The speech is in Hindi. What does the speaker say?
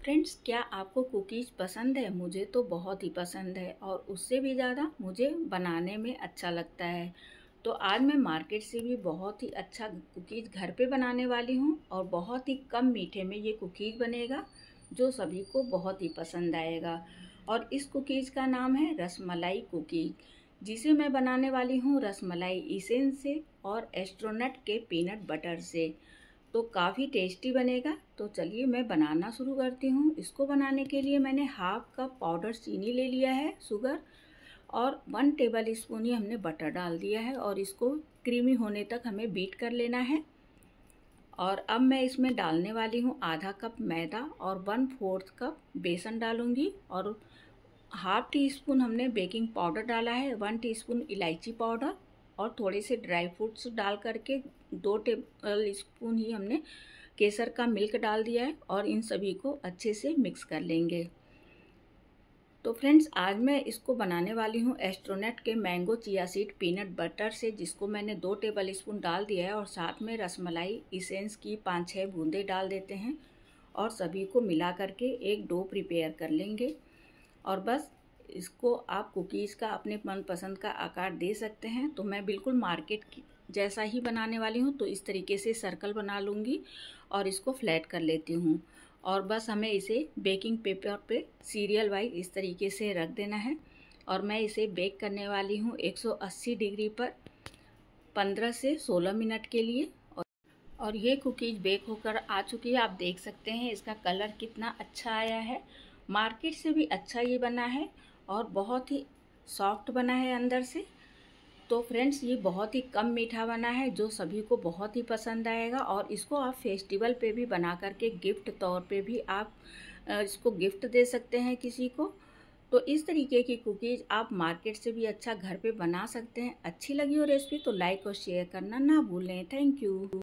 फ्रेंड्स, क्या आपको कुकीज़ पसंद है? मुझे तो बहुत ही पसंद है और उससे भी ज़्यादा मुझे बनाने में अच्छा लगता है। तो आज मैं मार्केट से भी बहुत ही अच्छा कुकीज़ घर पे बनाने वाली हूँ और बहुत ही कम मीठे में ये कुकीज़ बनेगा जो सभी को बहुत ही पसंद आएगा। और इस कुकीज़ का नाम है रसमलाई कुकीज़, जिसे मैं बनाने वाली हूँ रसमलाई इसेंस से और एस्ट्रोनट के पीनट बटर से। तो काफ़ी टेस्टी बनेगा। तो चलिए मैं बनाना शुरू करती हूँ। इसको बनाने के लिए मैंने हाफ कप पाउडर चीनी ले लिया है, शुगर, और 1 टेबल स्पून ही हमने बटर डाल दिया है और इसको क्रीमी होने तक हमें बीट कर लेना है। और अब मैं इसमें डालने वाली हूँ आधा कप मैदा और 1/4 कप बेसन डालूंगी और हाफ टी स्पून हमने बेकिंग पाउडर डाला है, 1 टीस्पून इलायची पाउडर और थोड़े से ड्राई फ्रूट्स डाल करके 2 टेबल स्पून ही हमने केसर का मिल्क डाल दिया है और इन सभी को अच्छे से मिक्स कर लेंगे। तो फ्रेंड्स, आज मैं इसको बनाने वाली हूँ एस्ट्रोनेट के mango chia seed peanut butter से, जिसको मैंने 2 टेबल स्पून डाल दिया है और साथ में रसमलाई इसेंस की 5-6 बूंदें डाल देते हैं और सभी को मिला करके एक डो प्रिपेयर कर लेंगे। और बस इसको आप कुकीज़ का अपने मनपसंद का आकार दे सकते हैं। तो मैं बिल्कुल मार्केट की जैसा ही बनाने वाली हूँ, तो इस तरीके से सर्कल बना लूँगी और इसको फ्लैट कर लेती हूँ। और बस हमें इसे बेकिंग पेपर पे सीरियल वाइज इस तरीके से रख देना है और मैं इसे बेक करने वाली हूँ 180 डिग्री पर 15 से 16 मिनट के लिए। और ये कुकीज़ बेक होकर आ चुकी है। आप देख सकते हैं इसका कलर कितना अच्छा आया है। मार्केट से भी अच्छा ये बना है और बहुत ही सॉफ्ट बना है अंदर से। तो फ्रेंड्स, ये बहुत ही कम मीठा बना है जो सभी को बहुत ही पसंद आएगा और इसको आप फेस्टिवल पे भी बना करके गिफ्ट तौर पे भी आप इसको गिफ्ट दे सकते हैं किसी को। तो इस तरीके की कुकीज़ आप मार्केट से भी अच्छा घर पे बना सकते हैं। अच्छी लगी हो रेसिपी तो लाइक और शेयर करना ना भूलें। Thank you.